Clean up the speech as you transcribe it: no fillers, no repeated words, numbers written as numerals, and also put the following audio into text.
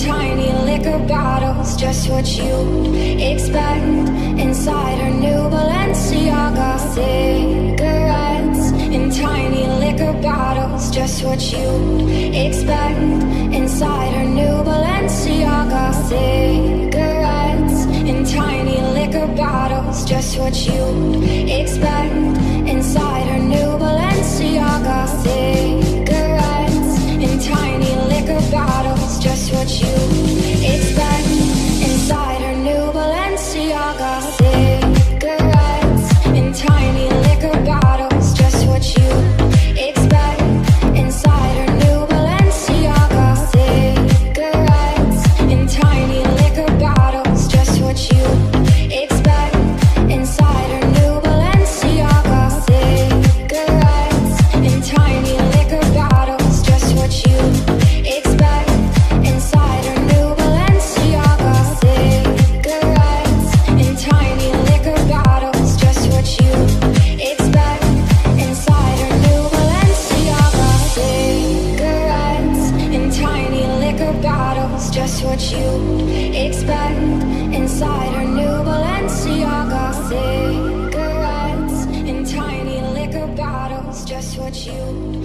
tiny liquor bottles, just what you expect inside her new Balenciaga. Cigarettes in tiny liquor bottles, just what you expect inside her new Balenciaga. Cigarettes in tiny liquor bottles, just what you expect inside her new Balenciaga. Cigarettes in tiny liquor bottles, just what you expect inside her new Balenciaga. Cigarettes in tiny liquor bottles, just what you expect inside her new Balenciaga. Cigarettes in tiny liquor bottles, just what you expect inside her new Balenciaga. Cigarettes in tiny liquor bottles, just what you expect inside her new Balenciaga. Cigarettes in tiny liquor bottles, just what you expect inside her new Balenciaga. Cigarettes in tiny liquor bottles, just what you expect inside her new Balenciaga. Cigarettes in tiny liquor bottles, just what you